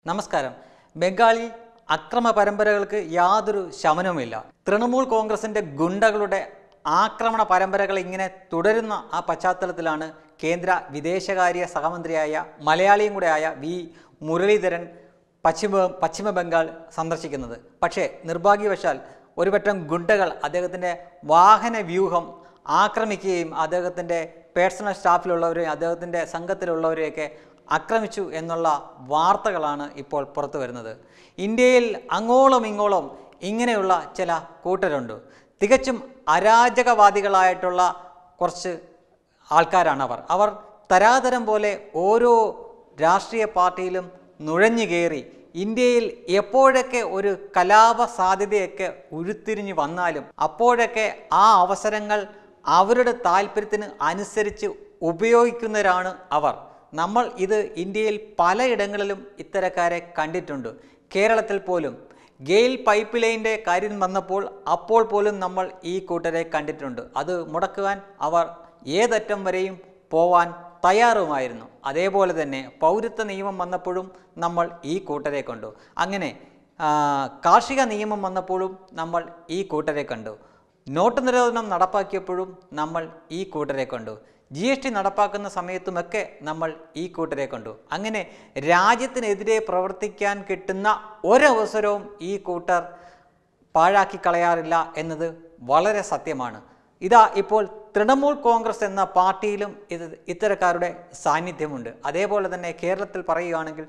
നമസ്കാരം. ബംഗാളിൽ അക്രമ പരമ്പരകൾക്ക് യാതൊരു ശമനവുമില്ല. തൃണമൂൽ കോൺഗ്രസിൻ്റെ ഗുണ്ടകളുടെ ആക്രമണ പരമ്പരകൾ ഇങ്ങനെ തുടരുന്ന ആ പശ്ചാത്തലത്തിലാണ് കേന്ദ്ര വിദേശകാര്യ സഹമന്ത്രിയായ മലയാളിയും കൂടെയായ വി മുരളീധരൻ പശ്ചിമ ബംഗാൾ സന്ദർശിക്കുന്നത്. പക്ഷേ നിർഭാഗ്യവശാൽ ഒരുപറ്റം ഗുണ്ടകൾ അദ്ദേഹത്തിൻ്റെ വാഹന വ്യൂഹം ആക്രമിക്കുകയും അദ്ദേഹത്തിൻ്റെ പേഴ്സണൽ സ്റ്റാഫിലുള്ളവരെയും അദ്ദേഹത്തിൻ്റെ സംഘത്തിലുള്ളവരെയൊക്കെ ആക്രമിച്ചു എന്നുള്ള വാർത്തകളാണ് ഇപ്പോൾ പുറത്തു വരുന്നത്. ഇന്ത്യയിൽ അങ്ങോളം ഇങ്ങോളം ഇങ്ങനെയുള്ള ചില കൂട്ടരുണ്ട്. തികച്ചും അരാജകവാദികളായിട്ടുള്ള കുറച്ച് ആൾക്കാരാണ് അവർ തരാതരം പോലെ ഓരോ രാഷ്ട്രീയ പാർട്ടിയിലും നുഴഞ്ഞു കയറി ഇന്ത്യയിൽ എപ്പോഴൊക്കെ ഒരു കലാപ സാധ്യതയൊക്കെ ഉരുത്തിരിഞ്ഞു വന്നാലും അപ്പോഴൊക്കെ ആ അവസരങ്ങൾ അവരുടെ താല്പര്യത്തിന് അനുസരിച്ച് ഉപയോഗിക്കുന്നവരാണ് അവർ. നമ്മൾ ഇത് ഇന്ത്യയിൽ പലയിടങ്ങളിലും ഇത്തരക്കാരെ കണ്ടിട്ടുണ്ട്. കേരളത്തിൽ പോലും ഗെയിൽ പൈപ്പ് ലൈൻ്റെ കാര്യം വന്നപ്പോൾ അപ്പോൾ പോലും നമ്മൾ ഈ കൂട്ടരെ കണ്ടിട്ടുണ്ട്. അത് മുടക്കുവാൻ അവർ ഏതറ്റം വരെയും പോവാൻ തയ്യാറുമായിരുന്നു. അതേപോലെ തന്നെ പൗരത്വ നിയമം വന്നപ്പോഴും നമ്മൾ ഈ കൂട്ടരെ കണ്ടു. അങ്ങനെ കാർഷിക നിയമം വന്നപ്പോഴും നമ്മൾ ഈ കൂട്ടരെ കണ്ടു. നോട്ട് നിരോധനം നടപ്പാക്കിയപ്പോഴും നമ്മൾ ഈ കൂട്ടരെ കണ്ടു. GST നടപ്പാക്കുന്ന സമയത്തുമൊക്കെ നമ്മൾ ഈ കൂട്ടരെ കണ്ടു. അങ്ങനെ രാജ്യത്തിനെതിരെ പ്രവർത്തിക്കാൻ കിട്ടുന്ന ഒരവസരവും ഈ കൂട്ടർ പാഴാക്കി കളയാറില്ല എന്നത് വളരെ സത്യമാണ്. ഇതാ ഇപ്പോൾ തൃണമൂൽ കോൺഗ്രസ് എന്ന പാർട്ടിയിലും ഇത്തരക്കാരുടെ സാന്നിധ്യമുണ്ട്. അതേപോലെ തന്നെ കേരളത്തിൽ പറയുകയാണെങ്കിൽ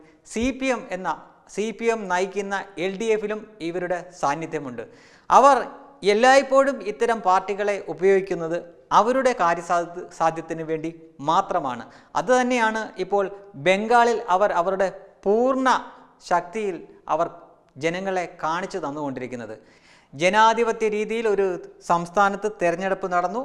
CPM നയിക്കുന്ന LDFിലും ഇവരുടെ സാന്നിധ്യമുണ്ട്. അവർ എല്ലായ്പ്പോഴും ഇത്തരം പാർട്ടികളെ ഉപയോഗിക്കുന്നത് അവരുടെ കാര്യസാധ്യത്തിന് വേണ്ടി മാത്രമാണ്. അതുതന്നെയാണ് ഇപ്പോൾ ബംഗാളിൽ അവരുടെ പൂർണ്ണ ശക്തിയിൽ അവർ ജനങ്ങളെ കാണിച്ചു തന്നുകൊണ്ടിരിക്കുന്നത്. ജനാധിപത്യ രീതിയിൽ ഒരു സംസ്ഥാനത്ത് തിരഞ്ഞെടുപ്പ് നടന്നു,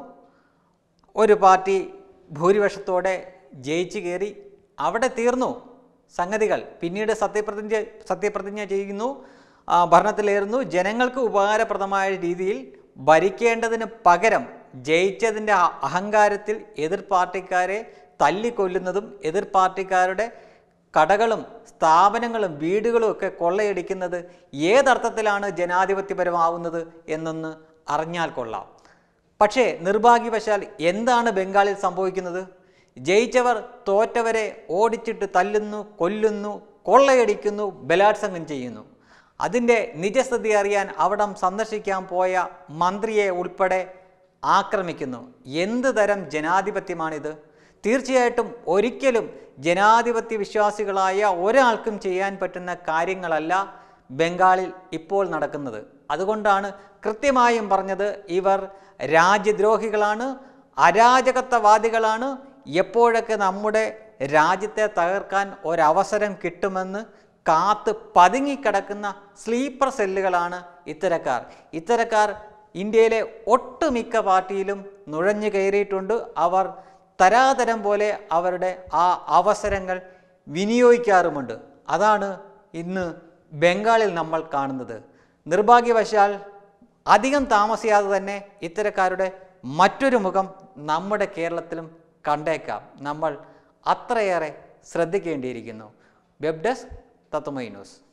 ഒരു പാർട്ടി ഭൂരിപക്ഷത്തോടെ ജയിച്ചു കയറി, അവിടെ തീർന്നു സംഗതികൾ. പിന്നീട് സത്യപ്രതിജ്ഞ ചെയ്യുന്നു, ഭരണത്തിലേറുന്നു. ജനങ്ങൾക്ക് ഉപകാരപ്രദമായ രീതിയിൽ ഭരിക്കേണ്ടതിന് പകരം ജയിച്ചതിൻ്റെ അഹങ്കാരത്തിൽ എതിർ പാർട്ടിക്കാരെ തല്ലിക്കൊല്ലുന്നതും എതിർ പാർട്ടിക്കാരുടെ കടകളും സ്ഥാപനങ്ങളും വീടുകളും ഒക്കെ കൊള്ളയടിക്കുന്നത് ഏതർത്ഥത്തിലാണ് ജനാധിപത്യപരമാവുന്നത് എന്നൊന്ന് അറിഞ്ഞാൽ കൊള്ളാം. പക്ഷേ നിർഭാഗ്യവശാൽ എന്താണ് ബംഗാളിൽ സംഭവിക്കുന്നത്? ജയിച്ചവർ തോറ്റവരെ ഓടിച്ചിട്ട് തല്ലുന്നു, കൊല്ലുന്നു, കൊള്ളയടിക്കുന്നു, ബലാത്സംഗം ചെയ്യുന്നു. അതിൻ്റെ നിജസ്ഥിതി അറിയാൻ അവിടം സന്ദർശിക്കാൻ പോയ മന്ത്രിയെ ഉൾപ്പെടെ ആക്രമിക്കുന്നു. എന്ത് തരം ജനാധിപത്യമാണിത്? തീർച്ചയായിട്ടും ഒരിക്കലും ജനാധിപത്യ വിശ്വാസികളായ ഒരാൾക്കും ചെയ്യാൻ പറ്റുന്ന കാര്യങ്ങളല്ല ബംഗാളിൽ ഇപ്പോൾ നടക്കുന്നത്. അതുകൊണ്ടാണ് കൃത്യമായും പറഞ്ഞത്, ഇവർ രാജ്യദ്രോഹികളാണ്, അരാജകത്വവാദികളാണ്. എപ്പോഴൊക്കെ നമ്മുടെ രാജ്യത്തെ തകർക്കാൻ ഒരവസരം കിട്ടുമെന്ന് കാത്ത് പതുങ്ങിക്കിടക്കുന്ന സ്ലീപ്പർ സെല്ലുകളാണ് ഇത്തരക്കാർ ഇന്ത്യയിലെ ഒട്ടുമിക്ക പാർട്ടിയിലും നുഴഞ്ഞു കയറിയിട്ടുണ്ട്. അവർ തരാതരം പോലെ അവരുടെ ആ അവസരങ്ങൾ വിനിയോഗിക്കാറുമുണ്ട്. അതാണ് ഇന്ന് ബംഗാളിൽ നമ്മൾ കാണുന്നത്. നിർഭാഗ്യവശാൽ അധികം താമസിയാതെ തന്നെ ഇത്തരക്കാരുടെ മറ്റൊരു മുഖം നമ്മുടെ കേരളത്തിലും കണ്ടേക്കാം. നമ്മൾ അത്രയേറെ ശ്രദ്ധിക്കേണ്ടിയിരിക്കുന്നു. Web desk Tatwamayi news.